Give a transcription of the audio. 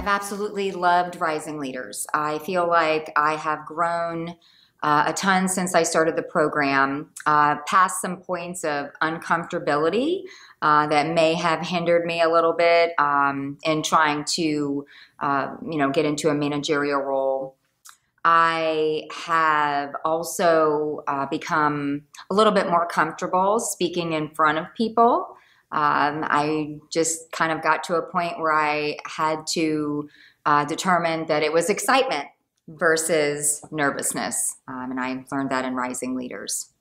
I've absolutely loved Rising Leaders. I feel like I have grown a ton since I started the program, past some points of uncomfortability that may have hindered me a little bit in trying to, get into a managerial role. I have also become a little bit more comfortable speaking in front of people. I just kind of got to a point where I had to determine that it was excitement versus nervousness. And I learned that in Rising Leaders.